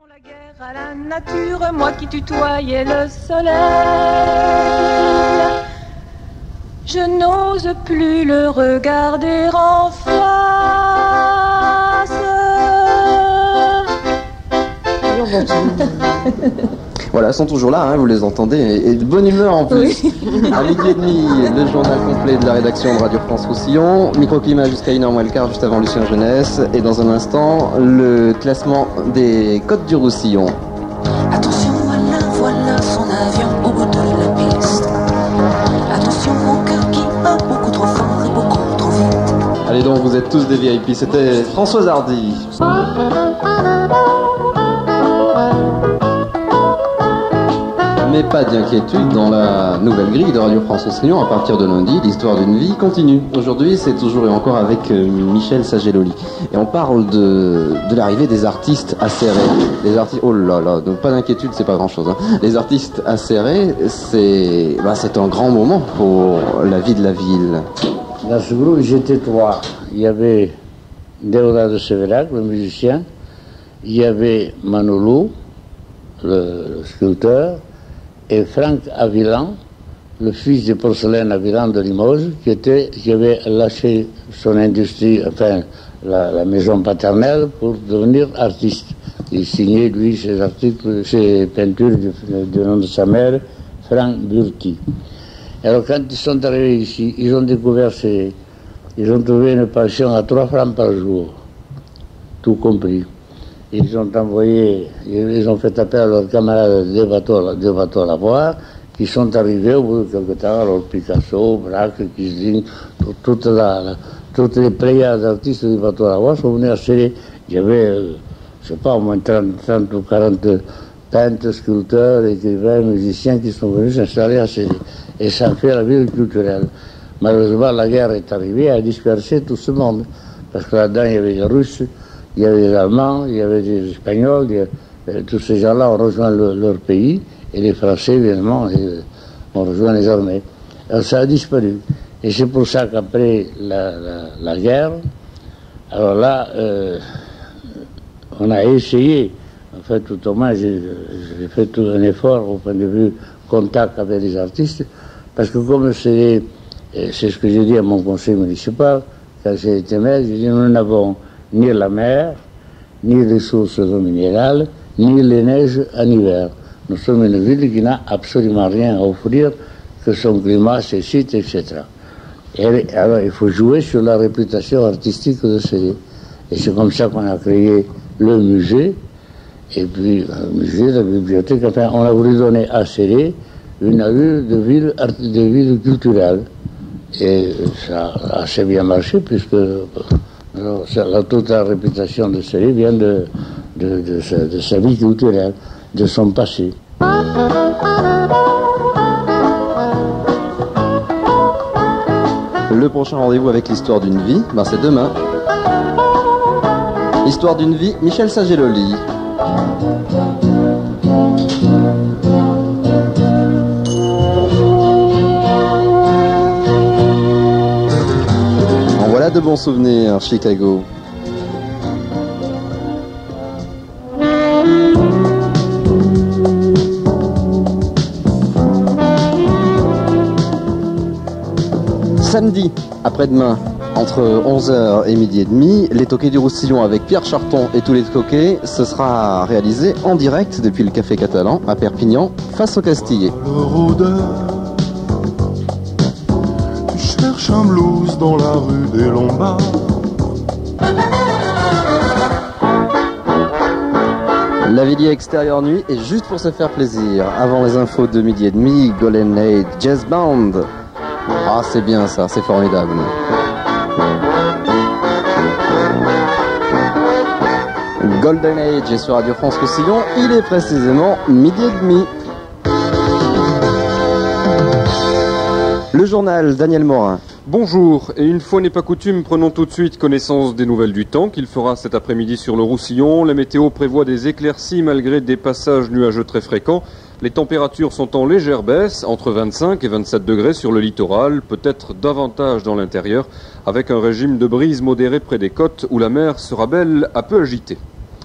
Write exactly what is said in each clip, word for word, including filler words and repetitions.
La guerre à la nature, moi qui tutoyais le soleil, je n'ose plus le regarder en face. Voilà, elles sont toujours là, hein, vous les entendez, et, et de bonne humeur en plus. Oui. À midi et demi, le journal complet de la rédaction de Radio France Roussillon, microclimat jusqu'à une heure moins le quart, juste avant Lucien Jeunesse, et dans un instant, le classement des côtes du Roussillon. Attention, voilà, voilà son avion au bout de la piste. Attention, mon cœur qui bat beaucoup trop fort et beaucoup trop vite. Allez donc, vous êtes tous des V I P, c'était Françoise Hardy. Mais pas d'inquiétude, dans la nouvelle grille de Radio France Roussillon, à partir de lundi, l'histoire d'une vie continue. Aujourd'hui, c'est toujours et encore avec euh, Michel Sagelloli. Et on parle de, de l'arrivée des artistes acérés. Les artistes, oh là là, donc pas d'inquiétude, c'est pas grand chose. Hein. Les artistes acérés, c'est, bah, c'est un grand moment pour la vie de la ville. Dans ce groupe, j'étais trois. Il y avait Déodat de Sévérac, le musicien. Il y avait Manolo, le, le sculpteur. Et Franck Avilan, le fils de porcelaine Avilan de Limoges, qui, était, qui avait lâché son industrie, enfin la, la maison paternelle, pour devenir artiste. Il signait, lui, ses articles, ses peintures du, du nom de sa mère, Franck Burti. Alors quand ils sont arrivés ici, ils ont découvert ces... Ils ont trouvé une pension à trois francs par jour, tout compris. Ils ont envoyé, ils ont fait appel à leurs camarades de bateaux, de bateaux à la voile, qui sont arrivés au bout de quelque temps, alors Picasso, Braque, Kisling, toute la, la, toutes les pléiades d'artistes du bateau à la voile sont venus à Serré. Il y avait, euh, je ne sais pas, au moins trente, trente ou quarante peintres, sculpteurs, écrivains, musiciens qui sont venus s'installer à Serré. Et ça a fait la ville culturelle. Malheureusement, la guerre est arrivée à disperser tout ce monde. Parce que là-dedans, il y avait les Russes, il y avait les Allemands, il y avait les Espagnols, il y avait, tous ces gens-là ont rejoint le, leur pays, et les Français, évidemment, ils, ont rejoint les armées. Alors ça a disparu. Et c'est pour ça qu'après la, la, la guerre, alors là, euh, on a essayé, en fait, tout au moins, j'ai fait tout un effort au point de vue contact avec les artistes, parce que comme c'est, c'est ce que j'ai dit à mon conseil municipal, quand j'ai été maire, j'ai dit, nous n'avons ni la mer, ni les sources minérales, ni les neiges en hiver. Nous sommes une ville qui n'a absolument rien à offrir que son climat, ses sites, et cetera. Et alors, il faut jouer sur la réputation artistique de Serré. Et c'est comme ça qu'on a créé le musée, et puis le musée, la bibliothèque. Enfin, on a voulu donner à Serré une allure de ville, de ville culturelle. Et ça a assez bien marché, puisque alors, la, toute la réputation de Serré vient de, de, de, sa, de sa vie culturelle, de son passé. Le prochain rendez-vous avec l'histoire d'une vie, ben c'est demain. Histoire d'une vie, Michel Sagelloli. En voilà de bons souvenirs, Chicago. Samedi, après-demain, entre onze heures et midi et demi, les toquets du Roussillon avec Pierre Charton et tous les toquets, ce sera réalisé en direct depuis le Café Catalan à Perpignan, face au Castillet. Le rôdeur, tu cherches un blues dans la rue des Lombards. Lavilliers extérieur nuit et juste pour se faire plaisir, avant les infos de midi et demi, Golden Age Jazz Band. Ah, c'est bien ça, c'est formidable. Golden Age est sur Radio France Roussillon, il est précisément midi et demi. Le journal, Daniel Morin. Bonjour, et une fois n'est pas coutume, prenons tout de suite connaissance des nouvelles du temps qu'il fera cet après-midi sur le Roussillon. La météo prévoit des éclaircies malgré des passages nuageux très fréquents. Les températures sont en légère baisse, entre vingt-cinq et vingt-sept degrés sur le littoral, peut-être davantage dans l'intérieur, avec un régime de brise modérée près des côtes où la mer sera belle à peu agitée.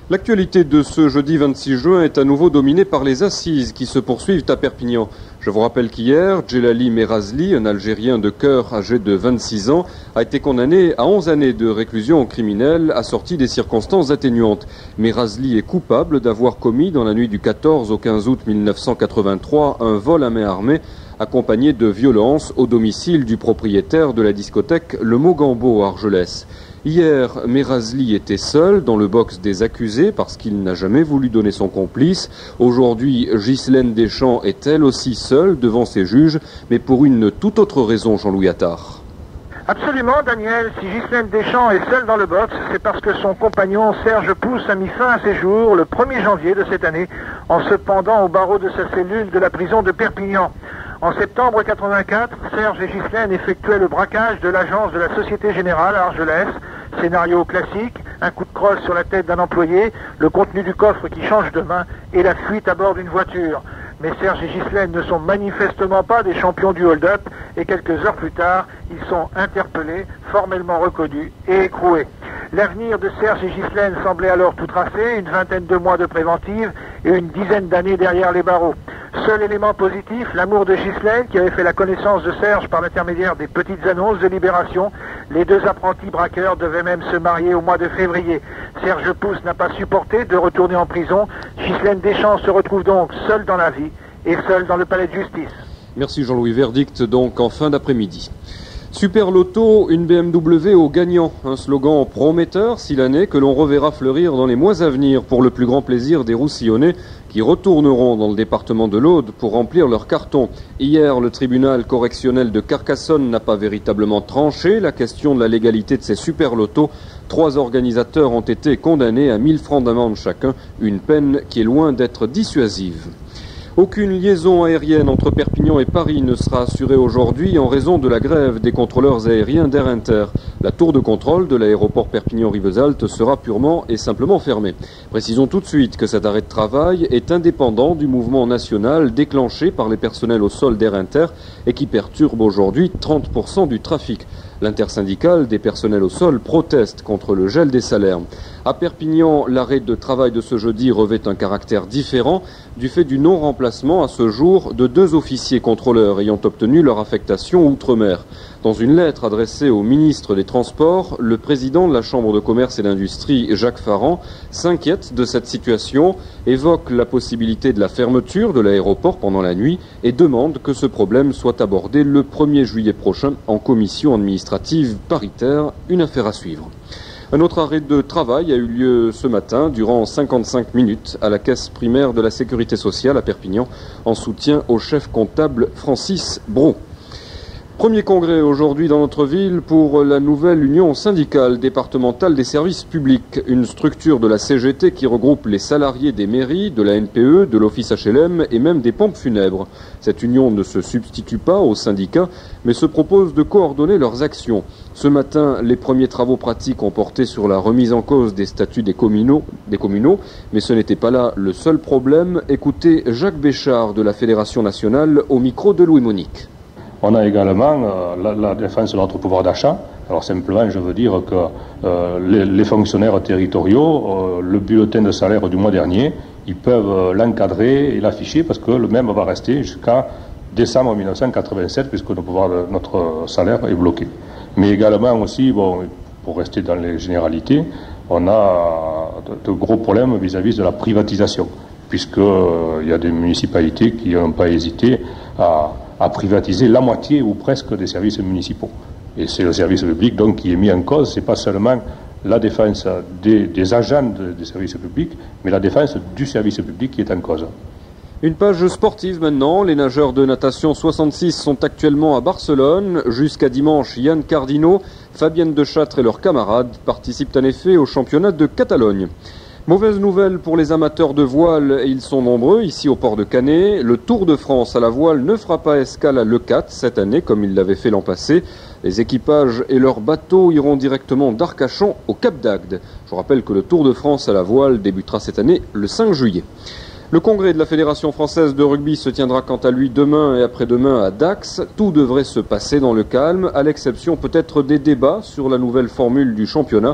L'actualité de ce jeudi vingt-six juin est à nouveau dominée par les assises qui se poursuivent à Perpignan. Je vous rappelle qu'hier, Djelali Merazli, un Algérien de cœur âgé de vingt-six ans, a été condamné à onze années de réclusion criminelle assortie des circonstances atténuantes. Merazli est coupable d'avoir commis dans la nuit du quatorze au quinze août mille neuf cent quatre-vingt-trois un vol à main armée accompagné de violences au domicile du propriétaire de la discothèque Le Mogambo à Argelès. Hier, Merazli était seul dans le box des accusés parce qu'il n'a jamais voulu donner son complice. Aujourd'hui, Ghislaine Deschamps est elle aussi seule devant ses juges, mais pour une toute autre raison, Jean-Louis Attard. Absolument, Daniel. Si Ghislaine Deschamps est seule dans le box, c'est parce que son compagnon Serge Pousse a mis fin à ses jours le premier janvier de cette année en se pendant au barreau de sa cellule de la prison de Perpignan. En septembre quatre-vingt-quatre, Serge et Ghislaine effectuaient le braquage de l'agence de la Société Générale à Argelès. Scénario classique, un coup de crosse sur la tête d'un employé, le contenu du coffre qui change de main et la fuite à bord d'une voiture. Mais Serge et Ghislaine ne sont manifestement pas des champions du hold-up et quelques heures plus tard, ils sont interpellés, formellement reconnus et écroués. L'avenir de Serge et Ghislaine semblait alors tout tracé, une vingtaine de mois de préventive et une dizaine d'années derrière les barreaux. Seul élément positif, l'amour de Ghislaine qui avait fait la connaissance de Serge par l'intermédiaire des petites annonces de Libération. Les deux apprentis braqueurs devaient même se marier au mois de février. Serge Pousse n'a pas supporté de retourner en prison. Ghislaine Deschamps se retrouve donc seule dans la vie et seule dans le palais de justice. Merci Jean-Louis. Verdict donc en fin d'après-midi. Super Loto, une B M W au gagnant. Un slogan prometteur si l'année que l'on reverra fleurir dans les mois à venir pour le plus grand plaisir des Roussillonnais qui retourneront dans le département de l'Aude pour remplir leur carton. Hier, le tribunal correctionnel de Carcassonne n'a pas véritablement tranché la question de la légalité de ces Super Loto. Trois organisateurs ont été condamnés à mille francs d'amende chacun, une peine qui est loin d'être dissuasive. Aucune liaison aérienne entre Perpignan et Paris ne sera assurée aujourd'hui en raison de la grève des contrôleurs aériens d'Air Inter. La tour de contrôle de l'aéroport Perpignan-Rivesaltes sera purement et simplement fermée. Précisons tout de suite que cet arrêt de travail est indépendant du mouvement national déclenché par les personnels au sol d'Air Inter et qui perturbe aujourd'hui trente pour cent du trafic. L'intersyndicale des personnels au sol proteste contre le gel des salaires. À Perpignan, l'arrêt de travail de ce jeudi revêt un caractère différent du fait du non-remplacement à ce jour de deux officiers contrôleurs ayant obtenu leur affectation outre-mer. Dans une lettre adressée au ministre des Transports, le président de la Chambre de commerce et d'industrie, Jacques Farran, s'inquiète de cette situation, évoque la possibilité de la fermeture de l'aéroport pendant la nuit et demande que ce problème soit abordé le premier juillet prochain en commission administrative paritaire, une affaire à suivre. Un autre arrêt de travail a eu lieu ce matin durant cinquante-cinq minutes à la caisse primaire de la Sécurité sociale à Perpignan en soutien au chef comptable Francis Bron. Premier congrès aujourd'hui dans notre ville pour la nouvelle Union syndicale départementale des services publics, une structure de la C G T qui regroupe les salariés des mairies, de la N P E, de l'Office H L M et même des pompes funèbres. Cette union ne se substitue pas aux syndicats, mais se propose de coordonner leurs actions. Ce matin, les premiers travaux pratiques ont porté sur la remise en cause des statuts des communaux, des communaux, mais ce n'était pas là le seul problème. Écoutez Jacques Béchard de la Fédération nationale au micro de Louis Monique. On a également euh, la, la défense de notre pouvoir d'achat. Alors simplement, je veux dire que euh, les, les fonctionnaires territoriaux, euh, le bulletin de salaire du mois dernier, ils peuvent euh, l'encadrer et l'afficher parce que le même va rester jusqu'à décembre mille neuf cent quatre-vingt-sept puisque notre, pouvoir de, notre salaire est bloqué. Mais également aussi, bon, pour rester dans les généralités, on a de, de gros problèmes vis-à-vis de la privatisation puisqu'il euh, y a des municipalités qui n'ont pas hésité à à privatiser la moitié ou presque des services municipaux. Et c'est le service public donc qui est mis en cause, c'est pas seulement la défense des, des agents de, des services publics, mais la défense du service public qui est en cause. Une page sportive maintenant. Les nageurs de natation soixante-six sont actuellement à Barcelone. Jusqu'à dimanche, Yann Cardino, Fabienne Deschâtre et leurs camarades participent en effet au championnat de Catalogne. Mauvaise nouvelle pour les amateurs de voile, et ils sont nombreux ici au port de Canet. Le Tour de France à la voile ne fera pas escale à Leucate cette année comme il l'avait fait l'an passé. Les équipages et leurs bateaux iront directement d'Arcachon au Cap d'Agde. Je vous rappelle que le Tour de France à la voile débutera cette année le cinq juillet. Le congrès de la Fédération française de rugby se tiendra quant à lui demain et après-demain à Dax. Tout devrait se passer dans le calme, à l'exception peut-être des débats sur la nouvelle formule du championnat.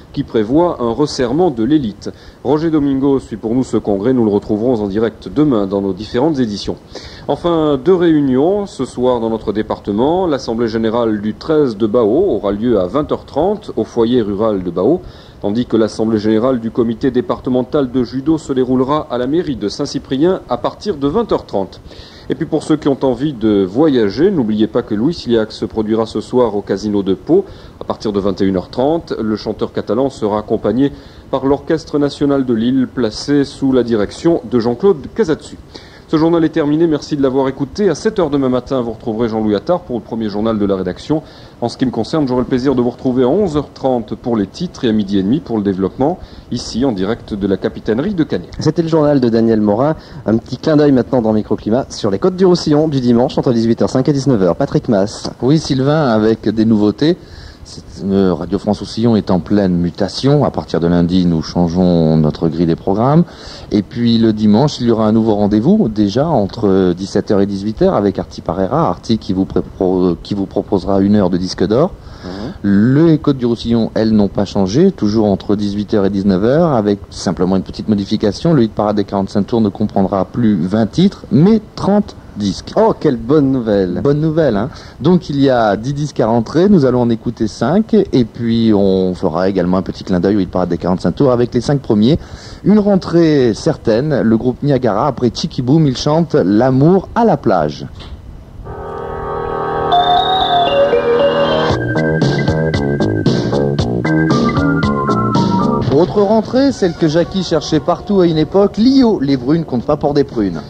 qui prévoit un resserrement de l'élite. Roger Domingo suit pour nous ce congrès, nous le retrouverons en direct demain dans nos différentes éditions. Enfin, deux réunions ce soir dans notre département. L'Assemblée générale du treize de Bao aura lieu à vingt heures trente au foyer rural de Bao, tandis que l'Assemblée générale du comité départemental de judo se déroulera à la mairie de Saint-Cyprien à partir de vingt heures trente. Et puis pour ceux qui ont envie de voyager, n'oubliez pas que Louis Siliac se produira ce soir au Casino de Pau à partir de vingt et une heures trente. Le chanteur catalan sera accompagné par l'Orchestre national de Lille, placé sous la direction de Jean-Claude Casatsu. Ce journal est terminé, merci de l'avoir écouté. À sept heures demain matin, vous retrouverez Jean-Louis Attard pour le premier journal de la rédaction. En ce qui me concerne, j'aurai le plaisir de vous retrouver à onze heures trente pour les titres et à midi et demi pour le développement, ici en direct de la capitainerie de Canet. C'était le journal de Daniel Morin. Un petit clin d'œil maintenant dans Microclimat sur les côtes du Roussillon du dimanche entre dix-huit heures cinq et dix-neuf heures. Patrick Mass. Oui, Sylvain, avec des nouveautés. Cette Radio France Roussillon est en pleine mutation. À partir de lundi, nous changeons notre grille des programmes. Et puis le dimanche, il y aura un nouveau rendez-vous, déjà entre dix-sept heures et dix-huit heures, avec Artie Parera. Artie qui vous, pré- qui vous proposera une heure de disque d'or. Mmh. Les Côtes du Roussillon, elles, n'ont pas changé, toujours entre dix-huit heures et dix-neuf heures, avec simplement une petite modification. Le hit parade des quarante-cinq tours ne comprendra plus vingt titres, mais trente disques. Oh, quelle bonne nouvelle. Bonne nouvelle, hein. Donc il y a dix disques à rentrer, nous allons en écouter cinq, et puis on fera également un petit clin d'œil au hit parade des quarante-cinq tours avec les cinq premiers. Une rentrée certaine, le groupe Niagara, après Chicky Boom, il chante L'amour à la plage. Autre rentrée, celle que Jackie cherchait partout à une époque, Lio, les brunes comptent pas pour des prunes.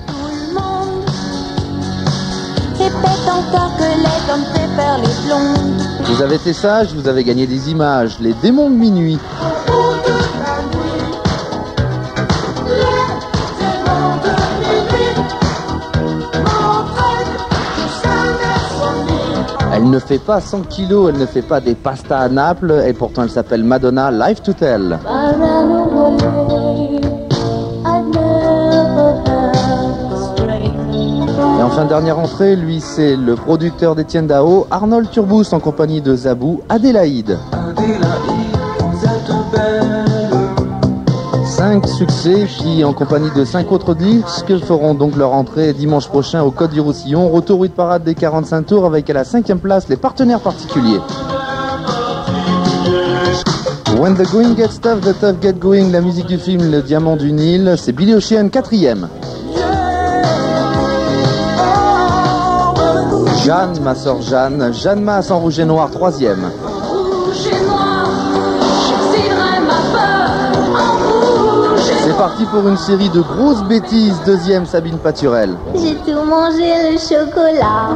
Encore que les hommes préfèrent les blondes. Vous avez été sage, vous avez gagné des images, les démons de minuit. Elle ne fait pas cent kilos, elle ne fait pas des pastas à Naples, et pourtant elle s'appelle Madonna Life to Tell. Et enfin, dernière entrée, lui, c'est le producteur d'Étienne Dao, Arnold Turbous, en compagnie de Zabou, Adélaïde. Cinq succès qui, en compagnie de cinq autres disques, feront donc leur entrée dimanche prochain au Côte du Roussillon. Retour hit parade des quarante-cinq tours avec à la cinquième place les partenaires particuliers. When the going gets tough, the tough get going, la musique du film Le Diamant du Nil, c'est Billy Ocean, quatrième. Jeanne, ma sœur Jeanne, Jeanne Masse en rouge et noir, troisième. C'est parti pour une série de grosses bêtises, deuxième Sabine Paturel. J'ai tout mangé le chocolat,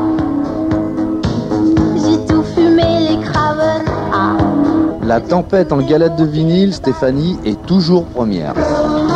j'ai tout fumé les craven. Ah. La tempête en galette de vinyle, Stéphanie est toujours première.